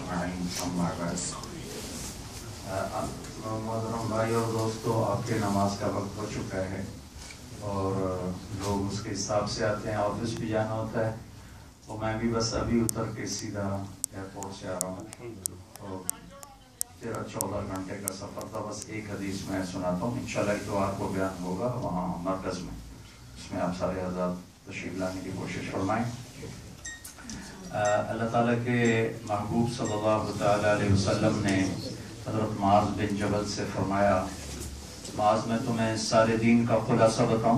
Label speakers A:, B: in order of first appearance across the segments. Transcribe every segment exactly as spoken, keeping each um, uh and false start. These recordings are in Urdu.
A: अजमईन अम्मा बाद। मोहतरम भाई और दोस्तों, आपके नमाज का वक्त हो चुका है और लोग उसके हिसाब से आते हैं, ऑफिस भी जाना होता है। तो मैं भी बस अभी उतर के सीधा एयरपोर्ट से आ रहा हूँ। तो तेरह चौदह घंटे का सफ़र था। बस एक हदीस मैं सुनाता हूँ, इंशाल्लाह इतवार को बयान होगा वहाँ मरकज़ में। इसमें आप सारे हज़रात तशरीफ़ लाने की कोशिश फरमाएँ। अल्लाह ताला के महबूब सल्लल्लाहु तआला अलैहि वसल्लम ने हज़रत मुआज़ बिन जबल से फरमाया, मुआज़ मैं तुम्हें सारे दीन का खुलासा बताऊं।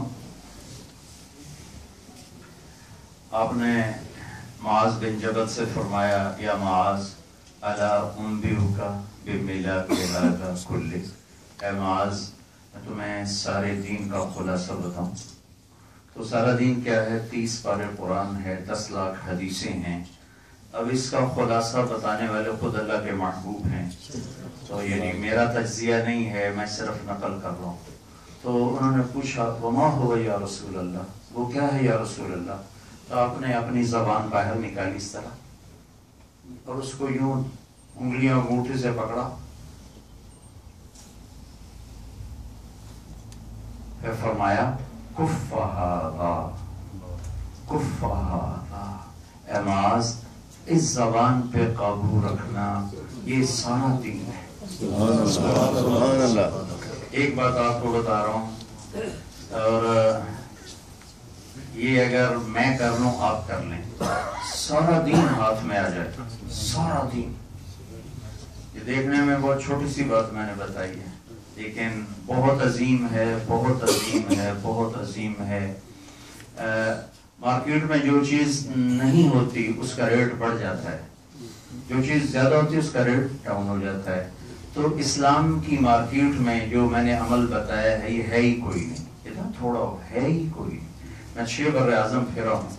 A: आपने मुआज़ बिन जबल से फरमाया, या मुआज़ अला उम्बिउका बिमिलाकि हाज़ा कुल्ली, ऐ मुआज़ मैं तुम्हें सारे दीन का खुलासा बताऊं। तो सारा दीन क्या है? तीस पारे कुरान है, दस लाख हदीसें हैं। अब इसका खुलासा बताने वाले खुद अल्लाह के महबूब हैं। तो यानी मेरा तज्जिया नहीं है, मैं सिर्फ नकल कर रहा हूँ। तो उन्होंने पूछा, वमा हुआ या रसूल अल्लाह, वो क्या है या रसूल अल्लाह? तो आपने अपनी ज़बान बाहर निकाली इस तरह और उसको यूं उंगलियां अंगूठे से पकड़ा, फिर फरमाया कुफ़्फ़ा हाज़ा कुफ़्फ़ा हाज़ा, ऐ मुआज़ इस जबान पे काबू रखना, ये सारा दीन है। सुभान अल्लाह। एक बात आपको बता रहा हूँ, और ये अगर मैं कर लूं आप कर लें, सारा दीन हाथ में आ जाए, सारा दीन। ये देखने में बहुत छोटी सी बात मैंने बताई है, लेकिन बहुत अजीम है, बहुत अजीम है, बहुत अजीम है। आ, मार्केट में जो चीज़ नहीं होती उसका रेट बढ़ जाता है, जो चीज़ ज़्यादा होती है उसका रेट डाउन हो जाता है। तो इस्लाम की मार्केट में जो मैंने अमल बताया है, ये है ही कोई नहीं, इतना थोड़ा है ही कोई नहीं। मैं छह बर्रे आज़म फिरा हूँ,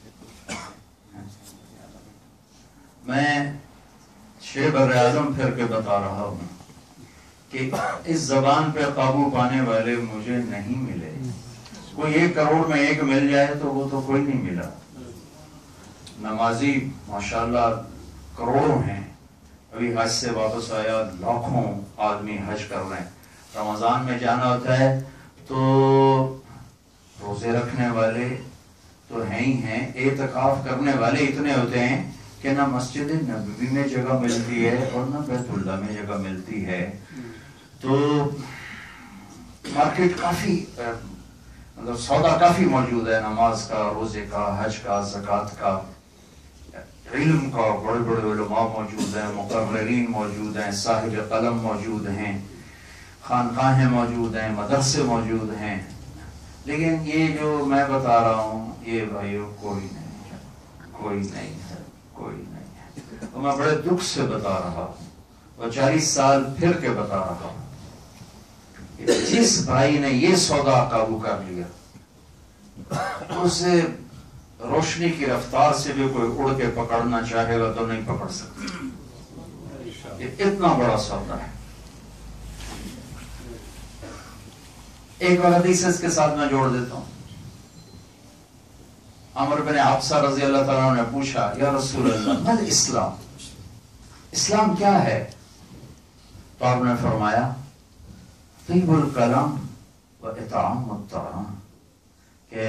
A: मैं छह बर्रे आज़म फिर के बता रहा हूँ कि इस जबान पे काबू पाने वाले मुझे नहीं मिले। कोई एक करोड़ में एक मिल जाए तो वो तो कोई नहीं मिला। नमाजी माशाल्लाह करोड़ों हैं। अभी हज से वापस आया, लाखों आदमी हज कर रहे हैं। रमजान में जाना होता है तो रोजे रखने वाले तो हैं ही हैं, एतकाफ करने वाले इतने होते हैं कि ना मस्जिद नबवी में जगह मिलती है और ना बैतुल्ला में जगह मिलती है। तो मार्केट काफी मतलब सौदा काफी मौजूद है, नमाज का, रोजे का, हज का, ज़कात का, इल्म का। बड़े बड़े उलमा मौजूद हैं, मुक़र्रिरीन मौजूद हैं, साहिब कलम मौजूद हैं, खानकाहें मौजूद हैं, मदरसे मौजूद हैं। लेकिन ये जो मैं बता रहा हूँ, ये भाइयों कोई नहीं है, कोई नहीं है, कोई नहीं है। तो मैं बड़े दुख से बता रहा हूँ और चालीस साल फिर के बता रहा हूँ, जिस भाई ने ये सौदा काबू कर लिया उसे रोशनी की रफ्तार से भी कोई उड़ के पकड़ना चाहेगा तो नहीं पकड़ सकता। ये इतना बड़ा सौदा है। एक और हदीस इसके साथ मैं जोड़ देता हूं। अमर बिन हाफसा रज़ी अल्लाह ताला ने पूछा, या रसूल अल्लाह मल इस्लाम, इस्लाम क्या है? तो आपने फरमाया तिबुल कलाम व इताम अत्ताम, के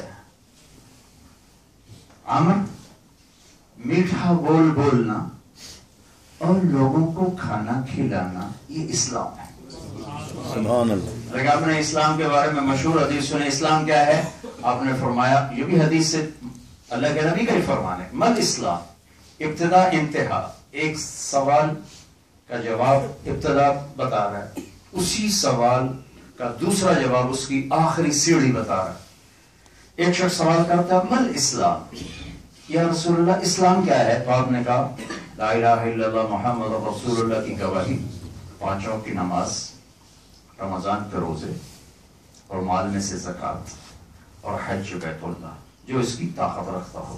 A: अमर मीठा बोल बोलना और लोगों को खाना खिलाना, ये इस्लाम है। सुभान अल्लाह। लेकिन आपने इस्लाम के बारे में मशहूर हदीस सुने, इस्लाम क्या है? आपने फरमाया, ये भी हदीस से अल्लाह के नबी का ही फरमान है, मल इस्लाम, इब्तिदा इंतहा। एक सवाल का जवाब इब्तिदा बता रहा है, उसी सवाल का दूसरा जवाब उसकी आखिरी सीढ़ी बता रहा है। एक शख्स सवाल करता है, मल इस्लाम, या रसूलुल्लाह इस्लाम क्या है? तो आपने कहा ला इलाहा इल्लल्लाह मुहम्मद रसूलुल्लाह की गवाही, पांचों की नमाज, रमजान के रोजे और माल में से ज़कात और हज बैतुल्लाह, जो इसकी ताकत रखता हो।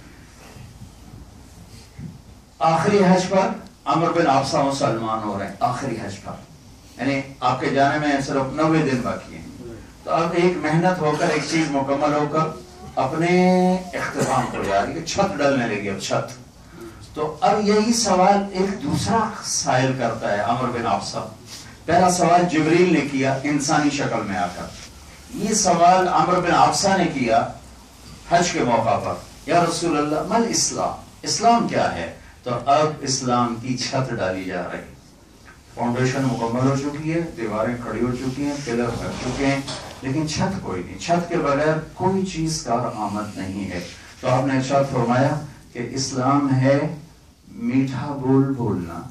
A: आखिरी हज पर अमर बिन हाफसा मुसलमान हो रहे हैं, आखिरी हज पर, यानी आपके जाने में सिर्फ नब्बे दिन बाकी हैं। तो अब एक मेहनत होकर, एक चीज मुकम्मल होकर अपने इख्तिताम को जा रही है, छत डलने लगी। अब छत تو اب یہی سوال ایک دوسرا سائل کرتا ہے عمرو بن عبسہ. پہلا سوال جبریل نے کیا انسانی شکل میں آ کر, یہ سوال عمرو بن عبسہ نے کیا حج کے موقع پر, یا رسول اللہ مل اسلام, اسلام کیا ہے؟ تو اب اسلام کی چھت ڈالی جا رہی, فاؤنڈیشن مکمل ہو چکی ہے, دیواریں کھڑی ہو چکی ہیں, پلر بن چکے ہیں, لیکن چھت کوئی نہیں. چھت کے بغیر کوئی چیز کارآمد نہیں ہے. تو آپ نے ارشاد فرمایا کہ اسلام ہے میٹھا بول بولنا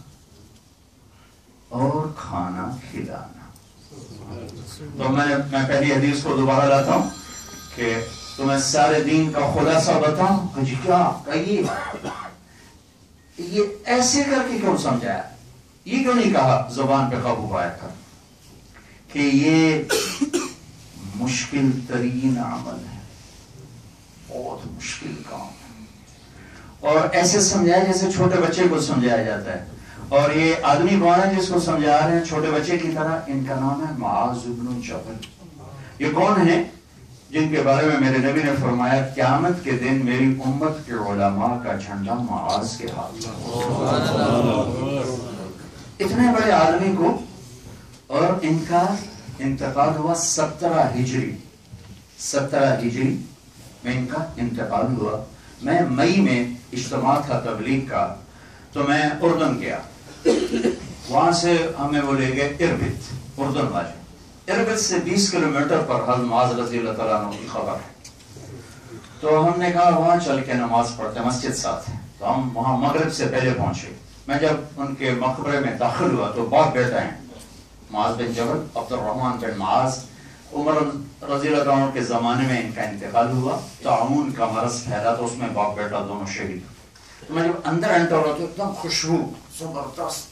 A: اور کھانا کھلانا. تو میں میں پہلی حدیث کو دوبارہ لاتا ہوں کہ تمہیں سارے دین کا خلاصہ بتاؤں. کہ جی کیا کہیے, یہ ایسے کر کے کیوں سمجھایا؟ یہ کیوں نہیں کہا زبان پہ قابو پایا کر کہ یہ مشکل ترین عمل ہے, بہت مشکل کام ہے, اور ایسے سمجھایا جیسے چھوٹے بچے کو سمجھایا جاتا ہے. اور یہ آدمی کون ہے جس کو سمجھا رہے ہیں چھوٹے بچے کی طرح؟ ان کا نام ہے معاذ بن جبل. یہ کون ہیں جن کے بارے میں میرے نبی نے فرمایا قیامت کے دن میری امت کے علماء کا جھنڈا معاذ کے ہاتھ میں. اتنے بڑے آدمی کو, اور ان کا انتقال ہوا سترہ ہجری, سترہ ہجری میں ان کا انتقال ہوا. میں مئی میں اجتماع تھا تبلیغ کا, تو میں اردن گیا, وہاں سے ہمیں وہ لے گئے اربد, اردن والے. اربد سے بیس کلومیٹر پر حضرت معاذ رضی اللہ تعالیٰ عنہ کی خبر ہے. تو ہم نے کہا وہاں چل کے نماز پڑھتے, مسجد ساتھ ہے. تو ہم وہاں مغرب سے پہلے پہنچے. میں جب ان کے مقبرے میں داخل ہوا تو باپ بیٹا ہیں معاذ بن جبل, عبد الرحمن بن معاذ. عمر رضی اللہ عنہ کے زمانے میں ان کا انتقال ہوا, طاعون کا مرض پھیلا تو اس میں باپ بیٹا دونوں شہید. تو میں جب اندر انٹر ہوا تو ایک دم خوشبو زبردست,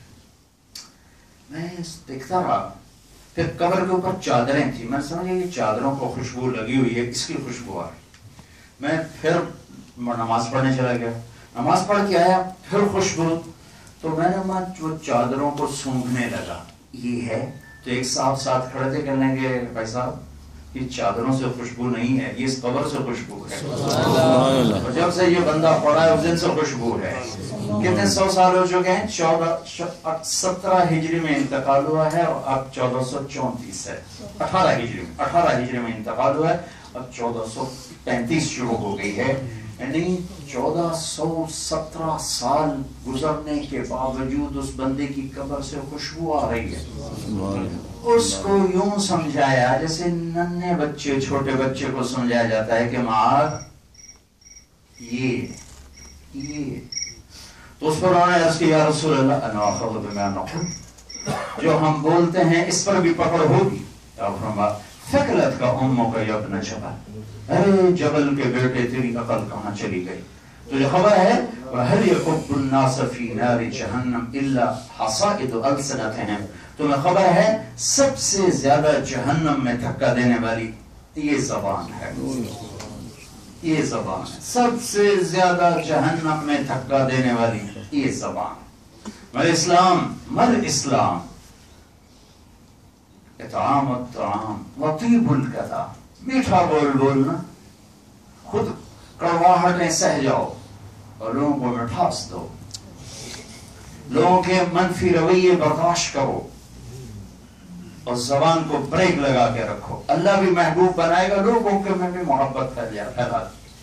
A: میں دیکھتا رہا. پھر قبر کے اوپر چادریں تھیں, میں سمجھا یہ چادروں کو خوشبو لگی ہوئی ہے, اس کی خوشبو آ رہی. میں پھر نماز پڑھنے چلا گیا, نماز پڑھ کے آیا, پھر خوشبو. تو میں نے وہ چادروں کو سونگھنے لگا, یہ ہے. تو ایک صاحب ساتھ کھڑے تھے, کہنے لگے بھائی صاحب یہ چادروں سے خوشبو نہیں ہے, یہ اس قبر سے خوشبو ہے. اور جب سے یہ بندہ پڑا ہے اس دن سے خوشبو ہے. کتنے سو سال ہو چکے ہیں؟ چودہ سترہ ہجری میں انتقال ہوا ہے, اور اب چودہ سو چونتیس ہے. اٹھارہ ہجری میں اٹھارہ ہجری میں انتقال ہوا ہے, اب چودہ سو پینتیس شروع ہو گئی ہے. یعنی چودہ سو سترہ سال گزرنے کے باوجود اس بندے کی قبر سے خوشبو آ رہی ہے. اس کو یوں سمجھایا جیسے ننھے بچے, چھوٹے بچے کو سمجھایا جاتا ہے کہ معاذ یہ یہ تو اس پر انہوں نے عرض کیا یا رسول اللہ انا اخذ بما نقول, جو ہم بولتے ہیں اس پر بھی پکڑ ہوگی. فکلت کا اموں کا ابن جبل, ارے جبل کے بیٹے تیری عقل کہاں چلی گئی؟ تجھے خبر ہے وَهَلْ يَكُبُّ النَّاسَ فِي نَارِ جَهَنَّمْ إِلَّا حَصَائِدُ أَلْسِنَتِهِمْ. تمہیں خبر ہے سب سے زیادہ جہنم میں دھکا دینے والی یہ زبان ہے, یہ زبان ہے سب سے زیادہ جہنم میں دھکا دینے والی یہ زبان. مل اسلام مل اسلام اطعام الطعام وطیب الکلام, میٹھا بول بولنا, خود کڑواہٹیں سہ جاؤ اور لوگوں کو مٹھاس دو, لوگوں کے منفی رویے برداشت کرو اور زبان کو بریک لگا کے رکھو. اللہ بھی محبوب بنائے گا, لوگوں کے میں بھی محبت پھیلا.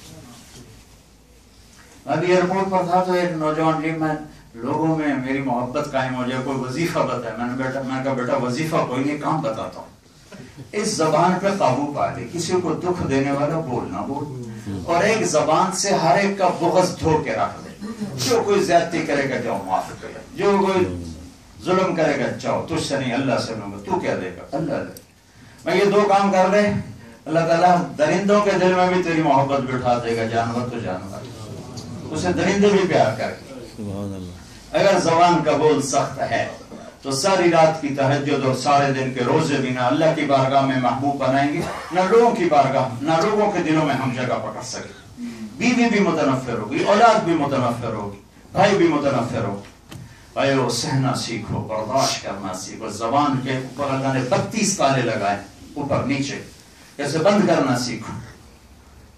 A: میں بھی ایئرپورٹ پر تھا تو ایک نوجوان جی میں لوگوں میں میری محبت قائم ہو جائے, کوئی وظیفہ بتائے. میں نے بیٹا میں کہا بیٹا وظیفہ کوئی نہیں, کام بتاتا ہوں. اس زبان پہ قابو پا لے, کسی کو دکھ دینے والا بولنا بول, اور ایک زبان سے ہر ایک کا بغض دھو کے رکھ دے. جو کوئی زیادتی کرے گا جاؤ معاف کرے, جو کوئی ظلم کرے گا جاؤ تجھ سے نہیں اللہ سے لوں گا, تو کیا دے گا اللہ دے. میں یہ دو کام کر لے اللہ تعالیٰ درندوں کے دل میں بھی تیری محبت بٹھا دے گا, جانور تو جانور, اسے درندے بھی پیار کرے. اگر زبان کا بول سخت ہے تو ساری رات کی تہجد اور سارے دن کے روزے بھی نہ اللہ کی بارگاہ میں محبوب بنائیں گے, نہ لوگوں کی بارگاہ, نہ لوگوں کے دلوں میں ہم جگہ پکڑ سکے. بیوی بھی متنفر ہوگی, اولاد بھی متنفر ہوگی, بھائی بھی متنفر ہوگی. بھائیو سہنا سیکھو, برداشت کرنا سیکھو. زبان کے اوپر اللہ نے بتیس تالے لگائے اوپر نیچے, کیسے بند کرنا سیکھو.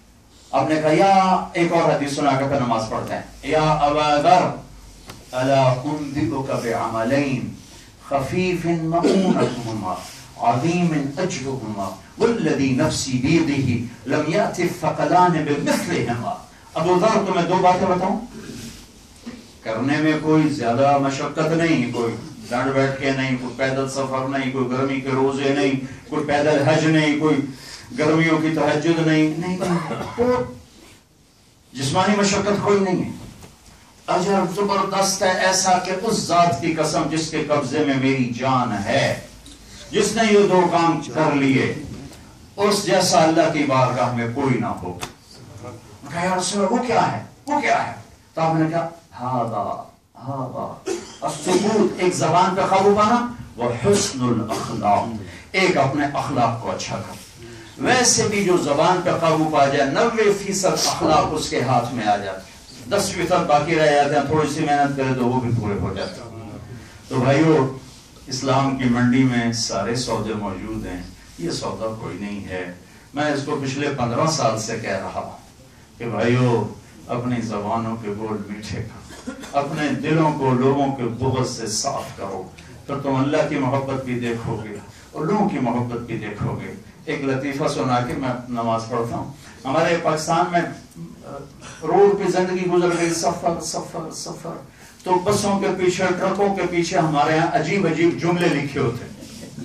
A: اب نے کہا یا ایک اور حدیث سنا کے پھر نماز پڑھتے ہیں، یا ابا ذر الا انبئک بعملین خفیف مؤونتهما عظیم اجرهما والذی نفسی بیدہ لم یأت الثقلان بمثلهما۔ ابو ذر تمہیں دو باتیں بتاؤں، کرنے میں کوئی زیادہ مشقت نہیں، کوئی ڈانڈ بیٹھ کے نہیں، کوئی پیدل سفر نہیں، کوئی گرمی کے روزے نہیں، کوئی پیدل حج نہیں، کوئی گرمیوں کی تہجد نہیں، نہیں، جسمانی مشقت کوئی نہیں ہے، اجر زبردست ہے ایسا کہ اس ذات کی قسم جس کے قبضے میں میری جان ہے، جس نے یہ دو کام کر لیے، اس جیسا اللہ کی بارگاہ میں کوئی نہ ہو۔ کہا یا رسول اللہ وہ کیا ہے، وہ کیا ہے؟ تو آپ نے کہا ہاذا ہاذا السکوت، ایک زبان پہ قابو پانا، وحسن الاخلاق، ایک اپنے اخلاق کو اچھا کر۔ ویسے بھی جو زبان پہ قابو پا جائے نوے فیصد اخلاق اس کے ہاتھ میں آ جاتے، دس فیصد باقی رہ جاتے ہیں، تھوڑی سی محنت کرے تو وہ بھی پورے ہو جاتے ہیں۔ تو بھائیو، اسلام کی منڈی میں سارے سودے موجود ہیں، یہ سودا کوئی نہیں ہے۔ میں اس کو پچھلے پندرہ سال سے کہہ رہا ہوں کہ بھائیو اپنی زبانوں کے بول میٹھے کرو، اپنے دلوں کو لوگوں کے بغض سے صاف کرو، پھر تم اللہ کی محبت بھی دیکھو گے اور لوگوں کی محبت بھی دیکھو گے۔ ایک لطیفہ سنا کے میں نماز پڑھتا ہوں۔ ہمارے پاکستان میں روڈ پہ زندگی گزر گئی، سفر سفر سفر، تو بسوں کے پیچھے، ٹرکوں کے پیچھے ہمارے ہاں عجیب عجیب جملے لکھے ہوتے ہیں۔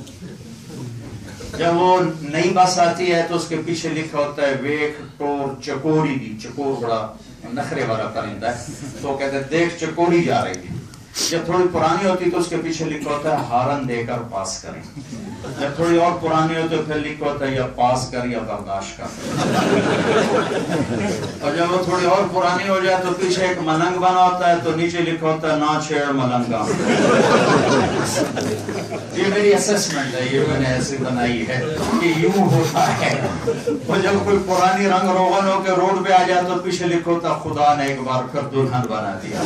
A: جب وہ نئی بس آتی ہے تو اس کے پیچھے لکھا ہوتا ہے ویک ٹور چکوری دی، چکور بڑا نخرے والا پرندہ ہے، تو کہتے ہیں دیکھ چکوری جا رہی ہے۔ جب تھوڑی پرانی ہوتی تو اس کے پیچھے لکھا ہوتا ہے ہارن دے کر پاس کریں، جب تھوڑی اور پرانی ہوتی تو پھر لکھا ہوتا ہے یا پاس کر یا برداشت کر، اور جب وہ تھوڑی اور پرانی ہو جائے تو پیچھے ایک ملنگ بنا ہوتا ہے تو نیچے لکھا ہوتا ہے نہ چھیڑ ملنگا۔ یہ میری اسسمنٹ ہے، یہ میں نے ایسے بنائی ہے کہ یوں ہوتا ہے۔ اور جب کوئی پرانی رنگ روغن ہو کے روڈ پہ آ جائے تو پیچھے لکھا ہوتا ہے خدا نے ایک بار پھر دلہن بنا دیا۔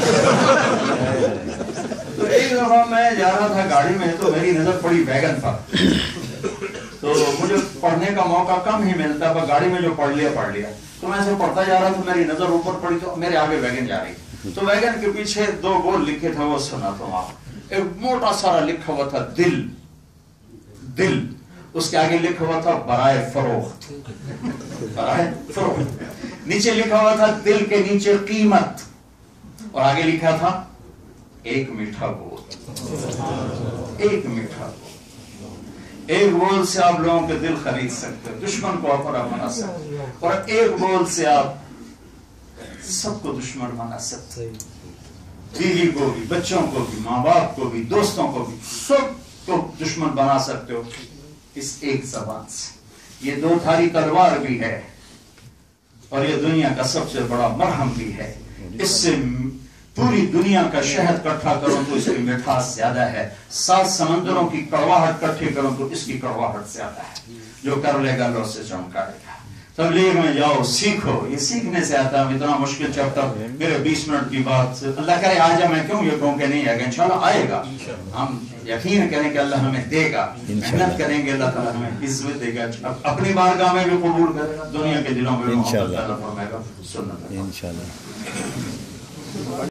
A: تو ایک دفعہ میں جا رہا تھا گاڑی میں تو میری نظر پڑی ویگن پر، تو مجھے پڑھنے کا موقع کم ہی ملتا ہے، گاڑی میں جو پڑھ لیا پڑھ لیا، تو میں ایسے پڑھتا جا رہا تو میری نظر اوپر پڑی تو میرے آگے ویگن جا رہی، تو ویگن کے پیچھے دو بول لکھے تھے، وہ سنا تو وہاں ایک موٹا سارا لکھا ہوا تھا دل دل، اس کے آگے لکھا ہوا تھا برائے فروخت، برائے فروخت، نیچے لکھا ہوا تھا دل کے نیچے قیمت، اور آگے لکھا تھا ایک میٹھا بول، ایک میٹھا بول، ایک بول سے آپ لوگوں کے دل خرید سکتے، دشمن کو اپنا بنا سکتے، اور ایک بول سے آپ سب کو دشمن بنا سکتے، بیوی کو بھی، بچوں کو بھی، ماں باپ کو بھی، دوستوں کو بھی، سب کو دشمن بنا سکتے ہو اس ایک زبان سے۔ یہ دو دھاری تلوار بھی ہے اور یہ دنیا کا سب سے بڑا مرہم بھی ہے، اس سے پوری دنیا کا شہد کٹھا کروں تو اس کی مٹھاس زیادہ ہے، سات سمندروں کی کڑواہٹ کٹھی کروں تو اس کی کڑواہٹ زیادہ ہے، جو کر لے گا لو سے چمکائے گا۔ تبلیغ میں جاؤ، سیکھو، یہ سیکھنے سے آتا ہے، اتنا مشکل چیپٹر میرے بیس منٹ کی بات، اللہ کرے آ جائے، میں کیوں یہ کہوں کہ نہیں آئے گا، انشاءاللہ آئے گا، ہم یقین کریں کہ اللہ ہمیں دے گا، محنت کریں گے اللہ تعالیٰ ہمیں عزت دے گا، اپنی بارگاہ میں بھی قبول کرے گا، دنیا کے دلوں میں بھی محبت پیدا فرمائے گا۔ سنت